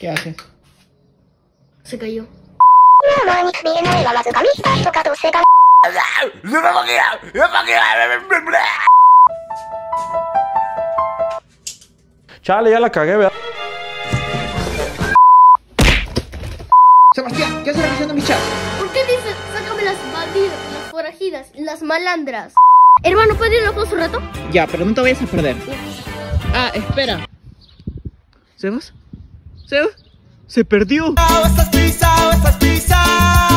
¿Qué haces? Se cayó. Chale, ya la cagué, ¿verdad? Sebastián, ¿qué haces revisando mis chats? ¿Por qué dices, sácame las bandidas, las forajidas, las malandras? Hermano, ¿puedes ir loco un rato? Ya, pero no te vayas a perder. Ah, espera. ¿Sebas? ¿Sebas? ¡Se perdió! Estás pisado, estás pisado.